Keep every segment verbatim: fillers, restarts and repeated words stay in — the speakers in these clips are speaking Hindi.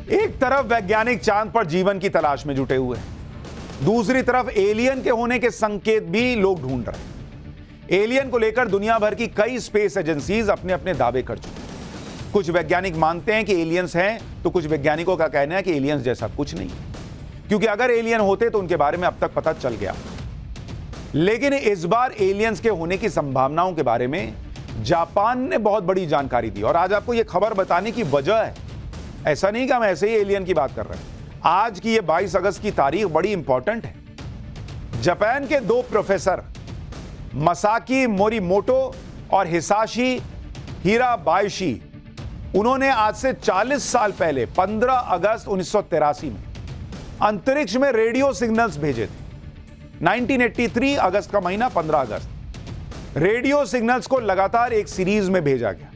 एक तरफ वैज्ञानिक चांद पर जीवन की तलाश में जुटे हुए हैं, दूसरी तरफ एलियन के होने के संकेत भी लोग ढूंढ रहे हैं। एलियन को लेकर दुनिया भर की कई स्पेस एजेंसीज अपने अपने दावे कर चुके हैं। कुछ वैज्ञानिक मानते हैं कि एलियंस हैं, तो कुछ वैज्ञानिकों का कहना है कि एलियंस जैसा कुछ नहीं, क्योंकि अगर एलियन होते तो उनके बारे में अब तक पता चल गया। लेकिन इस बार एलियंस के होने की संभावनाओं के बारे में जापान ने बहुत बड़ी जानकारी दी, और आज आपको यह खबर बताने की वजह है, ऐसा नहीं कि हम ऐसे ही एलियन की बात कर रहे हैं। आज की ये बाईस अगस्त की तारीख बड़ी इंपॉर्टेंट है। जापान के दो प्रोफेसर मसाकी मोरीमोटो और हिसाशी हिराबायाशी, उन्होंने आज से चालीस साल पहले पंद्रह अगस्त उन्नीस सौ तिरासी में अंतरिक्ष में रेडियो सिग्नल्स भेजे थे। उन्नीस सौ तिरासी अगस्त का महीना, पंद्रह अगस्त, रेडियो सिग्नल्स को लगातार एक सीरीज में भेजा गया।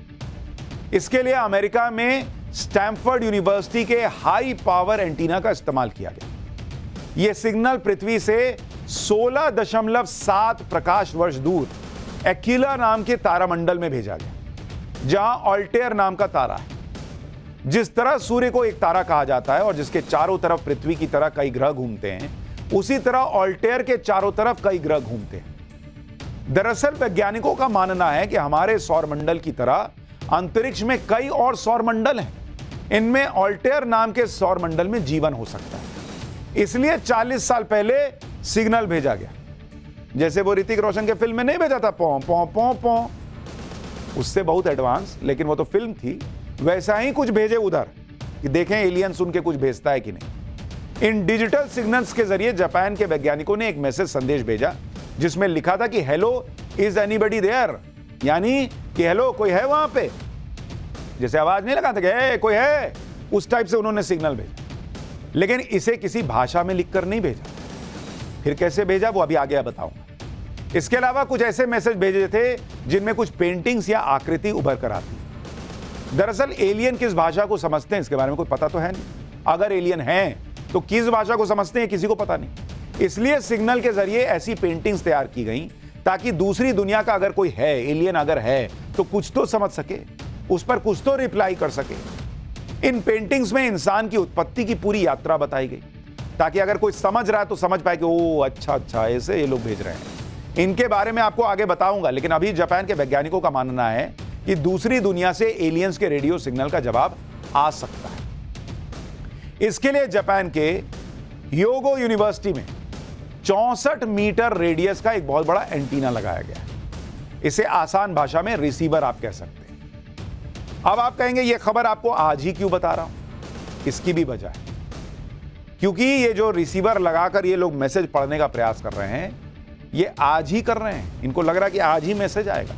इसके लिए अमेरिका में स्टैनफोर्ड यूनिवर्सिटी के हाई पावर एंटीना का इस्तेमाल किया गया। यह सिग्नल पृथ्वी से सोलह दशमलव सात प्रकाश वर्ष दूर एक्विला नाम के तारामंडल में भेजा गया, जहां ऑल्टेयर नाम का तारा है। जिस तरह सूर्य को एक तारा कहा जाता है और जिसके चारों तरफ पृथ्वी की तरह कई ग्रह घूमते हैं, उसी तरह ऑल्टेयर के चारों तरफ कई ग्रह घूमते हैं। दरअसल वैज्ञानिकों का मानना है कि हमारे सौरमंडल की तरह अंतरिक्ष में कई और सौरमंडल हैं। इनमें ऑल्टेयर नाम के सौरमंडल में जीवन हो सकता है। इसलिए चालीस साल पहले सिग्नल भेजा गया, जैसे वो ऋतिक रोशन के फिल्म में नहीं भेजा था, पौ पौ पौ पौ, उससे बहुत एडवांस, लेकिन वो तो फिल्म थी। वैसा ही कुछ भेजे उधर कि देखें एलियन सुन के कुछ भेजता है कि नहीं। इन डिजिटल सिग्नल्स के जरिए जापान के वैज्ञानिकों ने एक मैसेज संदेश भेजा, जिसमें लिखा था कि हेलो इज एनीबडी देयर, यानी कि हेलो कोई है वहां पे। जैसे आवाज नहीं लगाते कि कोई है, उस टाइप से उन्होंने सिग्नल भेजा। लेकिन इसे किसी भाषा में लिखकर नहीं भेजा। फिर कैसे भेजा वो अभी आगे बताऊंगा। इसके अलावा कुछ ऐसे मैसेज भेजे थे जिनमें कुछ पेंटिंग्स या आकृति उभर कर आती। दरअसल एलियन किस भाषा को समझते हैं इसके बारे में कोई पता तो है नहीं। अगर एलियन हैं तो किस भाषा को समझते हैं किसी को पता नहीं। इसलिए सिग्नल के जरिए ऐसी पेंटिंग्स तैयार की गई ताकि दूसरी दुनिया का अगर कोई है, एलियन अगर है, तो कुछ तो समझ सके, उस पर कुछ तो रिप्लाई कर सके। इन पेंटिंग्स में इंसान की उत्पत्ति की पूरी यात्रा बताई गई, ताकि अगर कोई समझ रहा है तो समझ पाए कि ओ अच्छा अच्छा ऐसे ये लोग भेज रहे हैं। इनके बारे में आपको आगे बताऊंगा, लेकिन अभी जापान के वैज्ञानिकों का मानना है कि दूसरी दुनिया से एलियंस के रेडियो सिग्नल का जवाब आ सकता है। इसके लिए जापान के योगो यूनिवर्सिटी में चौसठ मीटर रेडियस का एक बहुत बड़ा एंटीना लगाया गया है। इसे आसान भाषा में रिसीवर आप कह सकते हैं। अब आप कहेंगे ये खबर आपको आज ही क्यों बता रहा हूं? इसकी भी वजह है, क्योंकि ये जो रिसीवर लगाकर ये लोग मैसेज पढ़ने का प्रयास कर रहे हैं, ये आज ही कर रहे हैं। इनको लग रहा है कि आज ही मैसेज आएगा।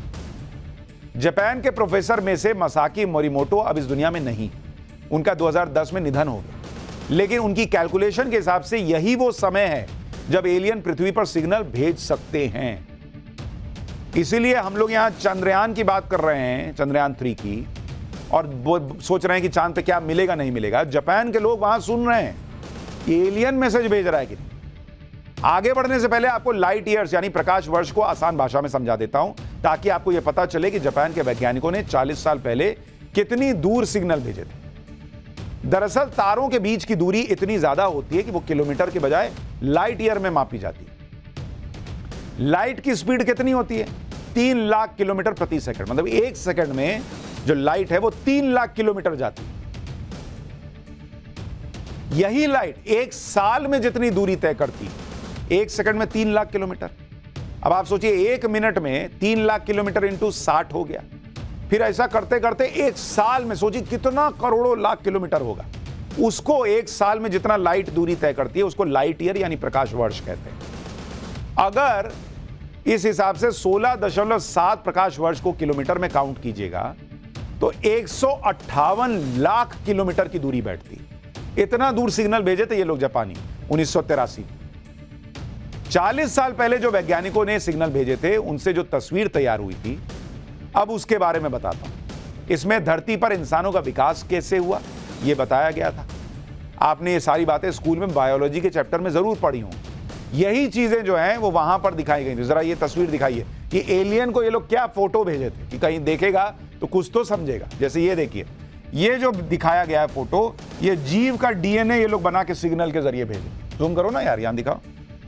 जापान के प्रोफेसर में से मसाकी मोरीमोटो अब इस दुनिया में नहीं, उनका दो हज़ार दस में निधन हो गया। लेकिन उनकी कैलकुलेशन के हिसाब से यही वो समय है जब एलियन पृथ्वी पर सिग्नल भेज सकते हैं। इसीलिए हम लोग यहां चंद्रयान की बात कर रहे हैं, चंद्रयान थ्री की, और वो सोच रहे हैं कि चांद पे क्या मिलेगा नहीं मिलेगा। जापान के लोग वहां सुन रहे हैं कि एलियन मैसेज भेज रहा है कि नहीं। आगे बढ़ने से पहले आपको लाइट ईयर्स यानी प्रकाश वर्ष को आसान भाषा में समझा देता हूं, ताकि आपको यह पता चले कि जापान के वैज्ञानिकों ने चालीस साल पहले कितनी दूर सिग्नल भेजे थे। दरअसल तारों के बीच की दूरी इतनी ज्यादा होती है कि वो किलोमीटर के बजाय लाइट ईयर में मापी जाती है। लाइट की स्पीड कितनी होती है? तीन लाख किलोमीटर प्रति सेकंड। मतलब एक सेकंड में जो लाइट है वो तीन लाख किलोमीटर जाती है। यही लाइट एक साल में जितनी दूरी तय करती है, एक सेकंड में तीन लाख किलोमीटर। अब आप सोचिए एक मिनट में तीन लाख किलोमीटर इंटू साठ हो गया। फिर ऐसा करते करते एक साल में सोचिए कितना करोड़ों लाख किलोमीटर होगा। उसको एक साल में जितना लाइट दूरी तय करती है उसको लाइट ईयर यानी प्रकाश वर्ष कहते हैं। अगर इस हिसाब से सोलह दशमलव सात प्रकाश वर्ष को किलोमीटर में काउंट कीजिएगा तो एक सौ अट्ठावन लाख किलोमीटर की दूरी बैठती। इतना दूर सिग्नल भेजे थे ये लोग जापानी उन्नीस सौ तिरासी। चालीस साल पहले जो वैज्ञानिकों ने सिग्नल भेजे थे उनसे जो तस्वीर तैयार हुई थी, अब उसके बारे में बताता हूं। इसमें धरती पर इंसानों का विकास कैसे हुआ यह बताया गया था। आपने ये सारी बातें स्कूल में बायोलॉजी के चैप्टर में जरूर पढ़ी हों। यही चीजें जो हैं वो वहां पर दिखाई गई थी। जरा ये तस्वीर दिखाइए कि एलियन को ये लोग क्या फोटो भेजे थे कि कहीं देखेगा तो कुछ तो समझेगा। जैसे ये देखिए, ये जो दिखाया गया है फोटो, ये जीव का डीएनए ये लोग बना के सिग्नल के जरिए भेजे। जूम करो ना यार, यहां दिखाओ,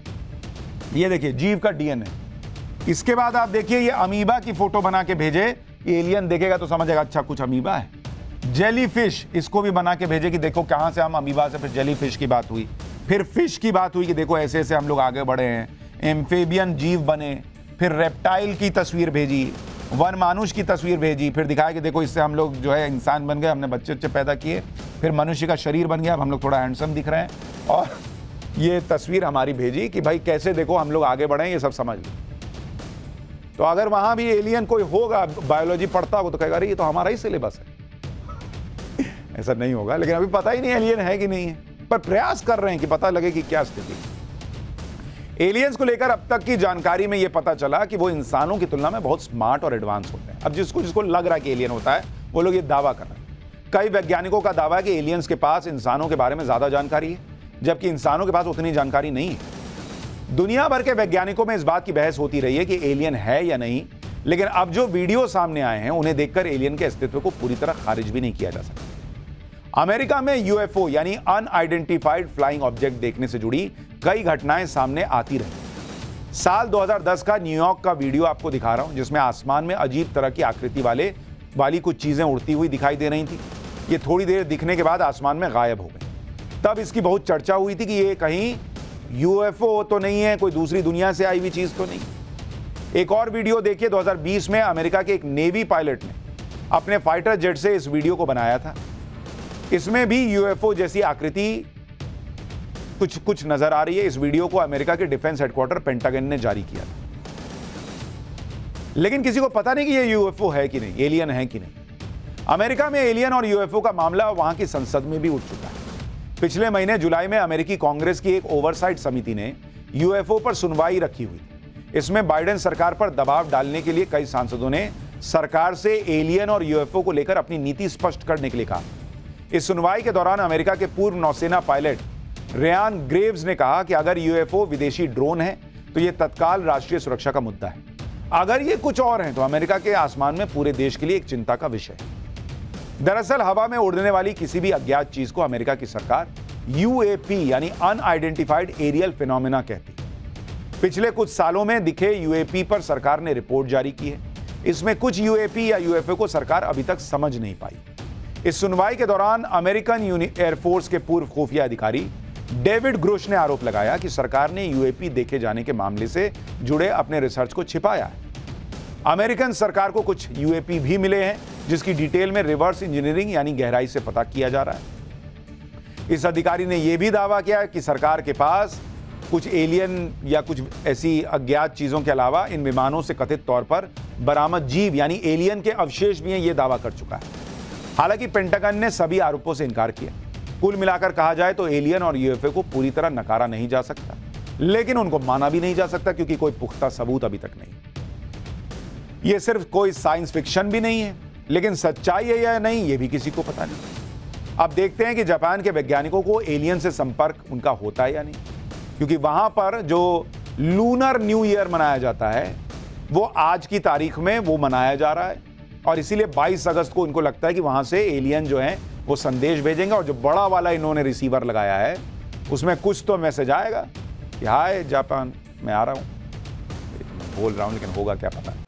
ये देखिए जीव का डीएनए। इसके बाद आप देखिए ये अमीबा की फोटो बना के भेजे, एलियन देखेगा तो समझेगा अच्छा कुछ अमीबा है। जेलीफिश, इसको भी बना के भेजे कि देखो कहां से हम अमीबा से फिर जेलीफिश की बात हुई, फिर फिश की बात हुई कि देखो ऐसे ऐसे हम लोग आगे बढ़े हैं, एम्फेबियन जीव बने, फिर रेप्टाइल की तस्वीर भेजी, वन मानुष की तस्वीर भेजी, फिर दिखाया कि देखो इससे हम लोग जो है इंसान बन गए, हमने बच्चे बच्चे पैदा किए, फिर मनुष्य का शरीर बन गया, अब हम लोग थोड़ा हैंडसम दिख रहे हैं, और ये तस्वीर हमारी भेजी कि भाई कैसे देखो हम लोग आगे बढ़े, ये सब समझ लो। तो अगर वहां भी एलियन कोई होगा, बायोलॉजी पढ़ता हो तो कहेगा अरे ये तो हमारा ही सिलेबस है। ऐसा नहीं होगा, लेकिन अभी पता ही नहीं एलियन है कि नहीं है, पर प्रयास कर रहे हैं कि पता लगे कि क्या स्थिति है। एलियंस को लेकर अब तक की जानकारी में यह पता चला कि वो इंसानों की तुलना में बहुत स्मार्ट और एडवांस होते हैं। अब जिसको जिसको लग रहा है कि एलियन होता है, वो लोग ये दावा कर रहे हैं। कई वैज्ञानिकों का दावा है कि एलियंस के पास इंसानों के बारे में ज्यादा जानकारी है, जबकि इंसानों के पास उतनी जानकारी नहीं है। दुनिया भर के वैज्ञानिकों में इस बात की बहस होती रही है कि एलियन है या नहीं, लेकिन अब जो वीडियो सामने आए हैं उन्हें देखकर एलियन के अस्तित्व को पूरी तरह खारिज भी नहीं किया जा सकता। अमेरिका में यूएफओ यानी अनआइडेंटिफाइड फ्लाइंग ऑब्जेक्ट देखने से जुड़ी कई घटनाएं सामने आती रही। साल दो हज़ार दस का न्यूयॉर्क का वीडियो आपको दिखा रहा हूं, जिसमें आसमान में अजीब तरह की आकृति वाले वाली कुछ चीजें उड़ती हुई दिखाई दे रही थी। ये थोड़ी देर दिखने के बाद आसमान में गायब हो गई। तब इसकी बहुत चर्चा हुई थी कि ये कहीं यूएफओ तो नहीं है, कोई दूसरी दुनिया से आई हुई चीज तो नहीं। एक और वीडियो देखिए, दो हज़ार बीस में अमेरिका के एक नेवी पायलट ने अपने फाइटर जेट से इस वीडियो को बनाया था। इसमें भी यूएफओ जैसी आकृति कुछ कुछ नजर आ रही है। इस वीडियो को अमेरिका के डिफेंस हेडक्वार्टर पेंटागन ने जारी किया था, लेकिन किसी को पता नहीं कि यह यूएफओ है कि नहीं, एलियन है कि नहीं। अमेरिका में एलियन और यूएफओ का मामला वहां की संसद में भी उठ चुका है। पिछले महीने जुलाई में अमेरिकी कांग्रेस की एक ओवरसाइट समिति ने यूएफओ पर सुनवाई रखी हुई। इसमें बाइडेन सरकार पर दबाव डालने के लिए कई सांसदों ने सरकार से एलियन और यूएफओ को लेकर अपनी नीति स्पष्ट करने के लिए कहा। इस सुनवाई के दौरान अमेरिका के पूर्व नौसेना पायलट रेयान ग्रेव्स ने कहा कि अगर यूएफओ विदेशी ड्रोन है तो यह तत्काल राष्ट्रीय सुरक्षा का मुद्दा है। अगर ये कुछ और है तो अमेरिका के आसमान में पूरे देश के लिए एक चिंता का विषय है। दरअसल हवा में उड़ने वाली किसी भी अज्ञात चीज को अमेरिका की सरकार यूएपी यानी अनआइडेंटिफाइड एरियल फिनोमेना कहती है। पिछले कुछ सालों में दिखे यूएपी पर सरकार ने रिपोर्ट जारी की है। इसमें कुछ यूएपी या यूएफओ को सरकार अभी तक समझ नहीं पाई। इस सुनवाई के दौरान अमेरिकन एयरफोर्स के पूर्व खुफिया अधिकारी डेविड ग्रोश ने आरोप लगाया कि सरकार ने यूएपी देखे जाने के मामले से जुड़े अपने रिसर्च को छिपाया है। अमेरिकन सरकार को कुछ यूएपी भी मिले हैं, जिसकी डिटेल में रिवर्स इंजीनियरिंग यानी गहराई से पता किया जा रहा है। इस अधिकारी ने यह भी दावा किया कि सरकार के पास कुछ एलियन या कुछ ऐसी अज्ञात चीजों के अलावा इन विमानों से कथित तौर पर बरामद जीव यानी एलियन के अवशेष भी हैं, यह दावा कर चुका है। हालांकि पेंटागन ने सभी आरोपों से इनकार किया। कुल मिलाकर कहा जाए तो एलियन और यूएफओ को पूरी तरह नकारा नहीं जा सकता, लेकिन उनको माना भी नहीं जा सकता क्योंकि कोई पुख्ता सबूत अभी तक नहीं। यह सिर्फ कोई साइंस फिक्शन भी नहीं है, लेकिन सच्चाई है या नहीं यह भी किसी को पता नहीं। अब देखते हैं कि जापान के वैज्ञानिकों को एलियन से संपर्क उनका होता है या नहीं, क्योंकि वहां पर जो लूनर न्यू ईयर मनाया जाता है वो आज की तारीख में वो मनाया जा रहा है, और इसीलिए बाईस अगस्त को उनको लगता है कि वहां से एलियन जो हैं वो संदेश भेजेंगे, और जो बड़ा वाला इन्होंने रिसीवर लगाया है उसमें कुछ तो मैसेज आएगा कि हाय जापान मैं आ रहा हूं। बोल रहा हूं लेकिन होगा क्या पता।